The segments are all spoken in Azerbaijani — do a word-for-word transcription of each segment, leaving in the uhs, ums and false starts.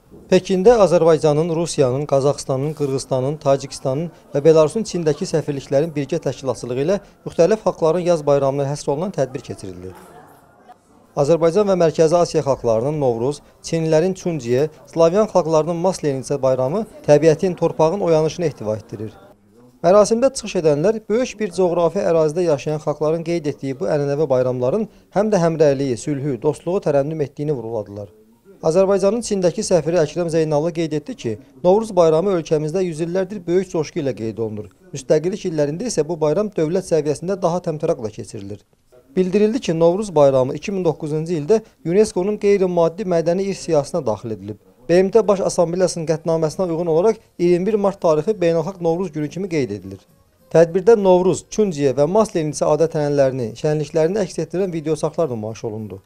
Pekində Azərbaycanın, Rusiyanın, Qazaxıstanın, Qırğızstanın, Tacikistanın və Belarusun Çindəki səfirliklərin birgə təşkilatçılığı ilə müxtəlif xalqların yaz bayramına həsr olunan tədbir keçirilir. Azərbaycan və Mərkəzi Asiya xalqlarının Novruz, Çinlilərin Çunjiye, Slavyan xalqlarının Maslenica bayramı təbiətin, torpağın oyanışını ehtiva etdirir. Mərasimdə çıxış edənlər böyük bir coğrafi ərazidə yaşayan xalqların qeyd etdiyi bu ənənəvi bayramların həm də həmrəyliyi, sülhü, dostluğu tərənnüm etdiyini vurğuladılar. Azərbaycanın Çindəki səfiri Əkrəm Zeynallı qeyd etdi ki, Novruz bayramı ölkəmizdə yüz illərdir böyük coşqu ilə qeyd olunur. Müstəqillik illərində isə bu bayram dövlət səviyyəsində daha təmtəraqla keçirilir. Bildirildi ki, Novruz bayramı iki min doqquzuncu ildə UNESCO-nun qeyri-maddi mədəni irs siyahısına daxil edilib. B M T Baş Assambleyasının qətnaməsinə uyğun olaraq iyirmi bir mart tarixi Beynəlxalq Novruz günü kimi qeyd edilir. Tədbirdə Novruz, Çunjiye və Maslenica adət-ənənələrini, şənliklərini əks etdirən videosaxlar nümayiş olundu.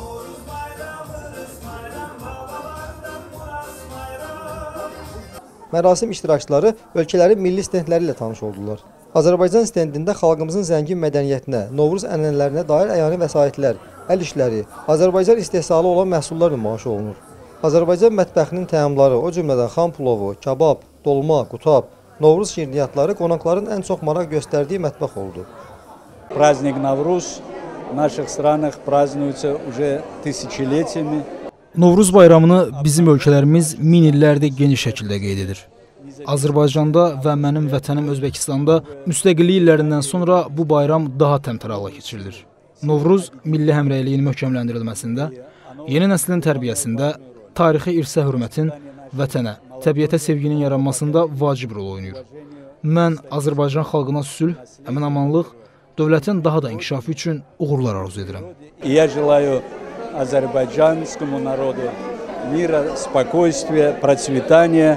Mərasim iştirakçıları ölkələrin milli stendləri ilə tanış oldular. Azərbaycan stendində xalqımızın zəngin mədəniyyətinə, Novruz ənənələrinə dair əyani vəsaitlər, əl işləri, Azərbaycan istehsalı olan məhsullar nümayiş olunur. Azərbaycan mətbəxinin təamları, o cümlədən xam plovu, kabab, dolma, qutab, Novruz şirniyyatları qonaqların ən çox maraq göstərdiyi mətbəx oldu. Праздник Novruz в наших странах празднуется уже тысячелетиями. Novruz bayramını bizim ölkələrimiz min illərdir geniş şəkildə qeyd edir. Azərbaycanda və mənim vətənim Özbəkistanda müstəqillik illərindən sonra bu bayram daha təmtəraqlı keçirilir. Novruz milli həmrəyliyin möhkəmləndirilməsində, yeni nəslin tərbiyəsində, tarixi irsə hörmətin, vətənə, təbiətə sevginin yaranmasında vacib rol oynayır. Mən Azərbaycan xalqına sülh, əmin-amanlıq, dövlətin daha da inkişafı üçün uğurlar arzu edirəm. Азербайджанскому народу мира, спокойствия, процветания,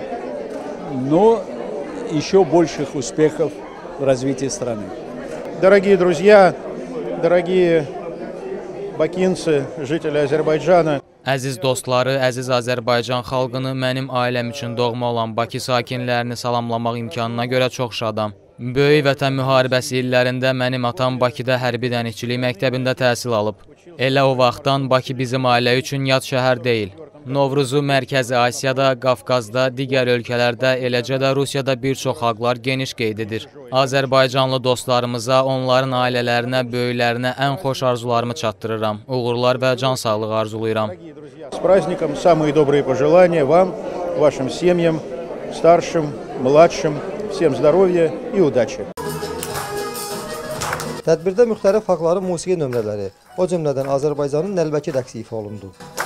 но еще больших успехов в развитии страны. Дорогие друзья, дорогие бакинцы, жители Азербайджана. Əziz dostları, əziz Azərbaycan xalqını, mənim ailəm üçün doğma olan Bakı sakinlərini salamlamaq imkanına görə çox şadam. Böyük Vətən müharibəsi illərində mənim atam Bakıda hərbi dənizçilik məktəbində təhsil alıb. Elə o vaxtdan Bakı bizim ailə üçün yad şəhər deyil. Novruzu Mərkəzi Asiyada, Qafqazda, digər ölkələrdə, eləcə də Rusiyada bir çox xalqlar geniş qeyd edir. Azərbaycanlı dostlarımıza, onların ailələrinə, böyüklərinə ən xoş arzularımı çatdırıram. Uğurlar və can sağlığı arzulayıram. С праздником самые добрые пожелания вам, вашим семьям, старшим, младшим, всем здоровья и удачи. Tədbirdə müxtəlif xalqların musiqi nömrələri, o cümlədən Azərbaycanın Nəlbəki rəqsi ifa olundu.